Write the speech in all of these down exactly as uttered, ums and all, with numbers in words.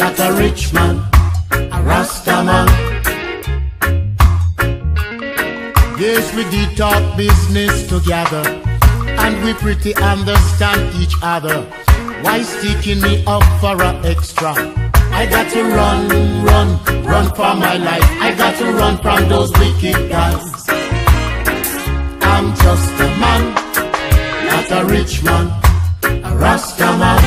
not a rich man, a Rasta man. Yes, we did talk business together, and we pretty understand each other. Why sticking me up for a extra? I got to run, run, run for my life. I got to run from those wicked guys. I'm just a man, not a rich man, a Rasta man.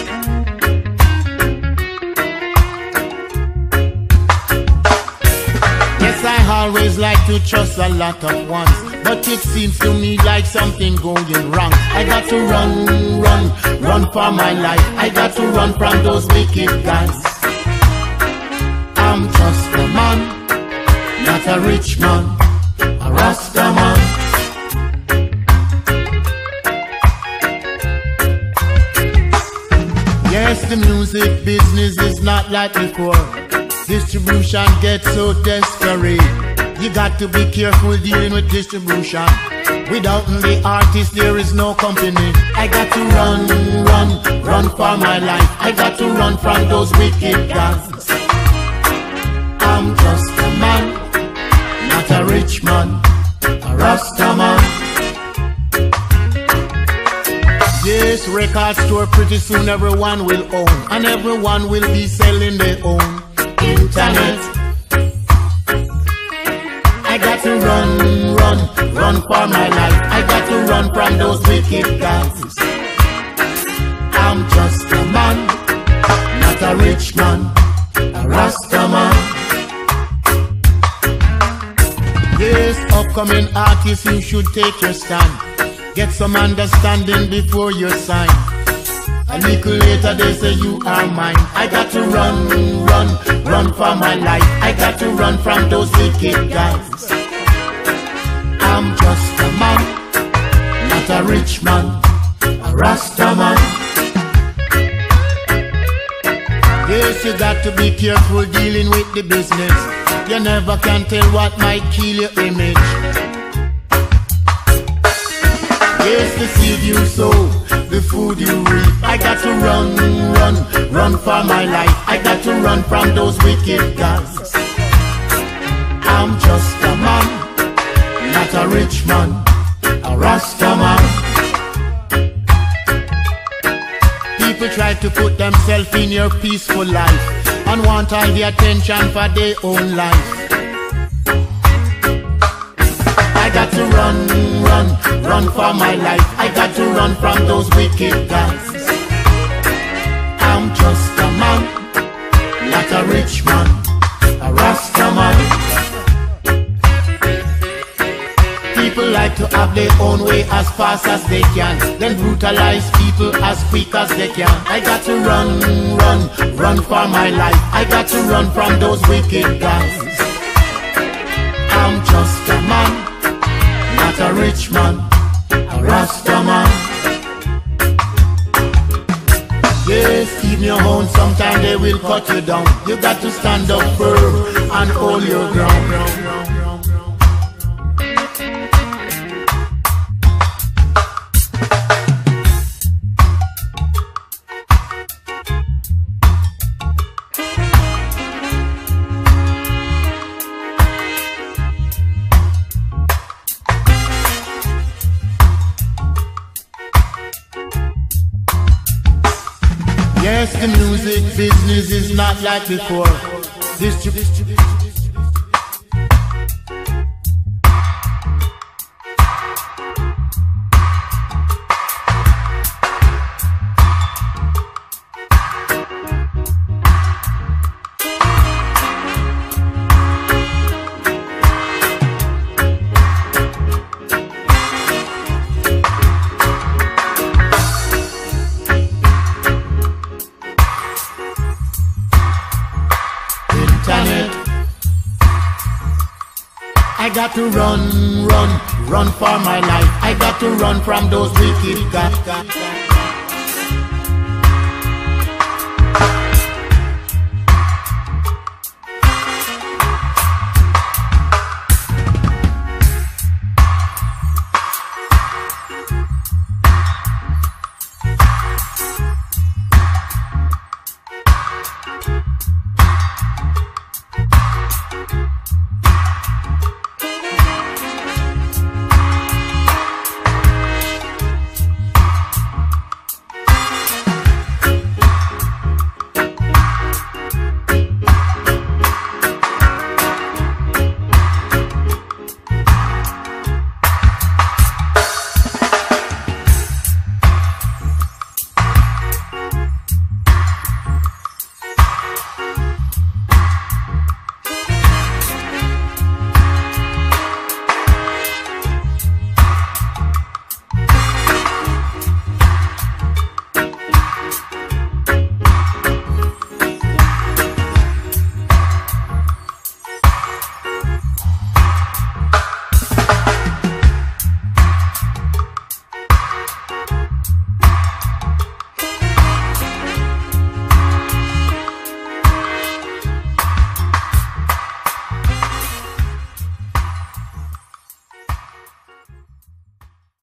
Yes, I always like to trust a lot of ones, but it seems to me like something going wrong. I got to run, run, run for my life. I got to run from those wicked guys. I'm just a man, not a rich man, a Rasta man. Yes, the music business is not like before. Distribution gets so desperate. You got to be careful dealing with distribution. Without the artist there is no company. I got to run, run, run for my life. I got to run from those wicked guys. I'm just a man, not a rich man, a Rasta man. Yes, record store pretty soon everyone will own, and everyone will be selling their own internet. I got to run, run, run for my life. I got to run from those wicked guys. I'm just a man, not a rich man, a Rasta man. Yes, upcoming artists, you should take your stand. Get some understanding before you sign. A little later they say you are mine. I got to run, run, run for my life. I got to run from those wicked guys. I'm just a man, not a rich man, a Rasta man. Yes, you got to be careful dealing with the business. You never can tell what might kill your image. Yes, the seed you sow, the food you reap. I got to run, run, run for my life. I got to run from those wicked guys. I'm just a man, not a rich man, a Rasta man. People try to put themselves in your peaceful life and want all the attention for their own life. I got to run, run, run for my life. I got to run from those wicked guys. I'm just a man, not a rich man, a Rasta man. People like to have their own way as fast as they can, then brutalize people as quick as they can. I got to run, run, run for my life. I got to run from those wicked guys. I'm just a man, not a rich man, a Rasta man. Yes, even your own, sometimes they will cut you down. You got to stand up firm and hold your ground. Yes, the music business is not like before. Distrib- I got to run, run, run for my life. I got to run from those wicked guys.